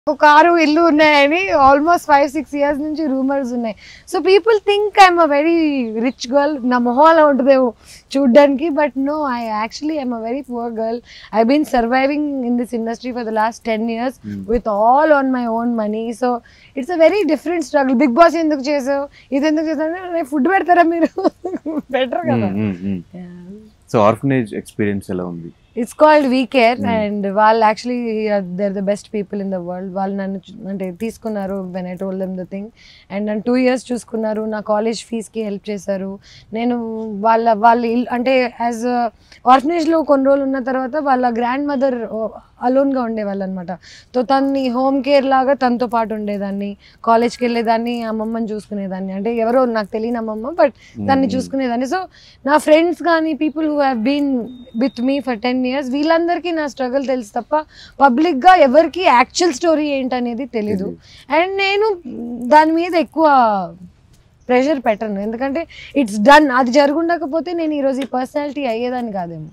ఒక కారు ఇల్లు ఉన్నాయని ఆల్మోస్ట్ 5-6 ఇయర్స్ నుంచి రూమర్స్ ఉన్నాయి. So people think I'm a very rich girl. నా మొహం అలా ఉంటుందేమో చూడ్డానికి, but no, I actually I'm a very poor girl. I been surviving in this industry for the last 10 years with all on my own money. So it's a very different struggle. Bigg Boss ఎందుకు చేసావు, ఇది ఎందుకు చేసావు, food పెడతారా మీరు? Better కదా. So orphanage experience ఎలా ఉంది? It's called We Care and వాళ్ళు actually they're the best people in the world. వాళ్ళు నన్ను అంటే తీసుకున్నారు when I told them the thing, and నన్ను 2 years చూసుకున్నారు. నా కాలేజ్ ఫీజ్కి హెల్ప్ చేశారు. నేను వాళ్ళ అంటే యాజ్ ఆర్ఫనేజ్లో కొన్ని రోజులు ఉన్న తర్వాత వాళ్ళ గ్రాండ్ మదర్ అలోన్గా ఉండేవాళ్ళు అనమాట. సో తన్ని హోమ్ కేర్ లాగా తనతో పాటు ఉండేదాన్ని. కాలేజ్కి వెళ్ళేదాన్ని, అమ్మమ్మని చూసుకునేదాన్ని. అంటే ఎవరో నాకు తెలియని అమ్మమ్మ, బట్ తన్ని చూసుకునేదాన్ని. సో నా ఫ్రెండ్స్ కానీ people who have been with me for 10 years వీళ్ళందరికీ నా స్ట్రగుల్ తెలుసు తప్ప పబ్లిక్గా ఎవరికి యాక్చువల్ స్టోరీ ఏంటనేది తెలీదు. అండ్ నేను దాని మీద ఎక్కువ ప్రెషర్ పెట్టను, ఎందుకంటే ఇట్స్ డన్. అది జరుగుండకపోతే నేను ఈరోజు ఈ పర్సనాలిటీ అయ్యేదాన్ని కాదేమో.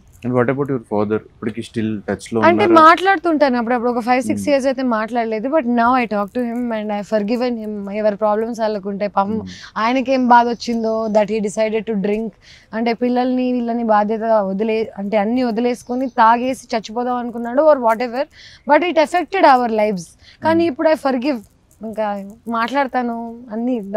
అంటే మాట్లాడుతుంటాను అప్పుడప్పుడు. ఒక 5-6 years అయితే మాట్లాడలేదు, but now I talk to him and I forgiven him. ఎవరి ప్రాబ్లమ్స్ వాళ్ళకు ఉంటాయి. పాపం ఆయనకేం బాధ వచ్చిందో that he decided to drink. అంటే పిల్లల్ని వీళ్ళని బాధ్యత అంటే అన్ని వదిలేసుకొని తాగేసి చచ్చిపోదాం అనుకున్నాడు or whatever, but it affected our lifes. కానీ ఇప్పుడు ఐ ఫర్గివ్, ఇంకా మాట్లాడతాను అన్ని.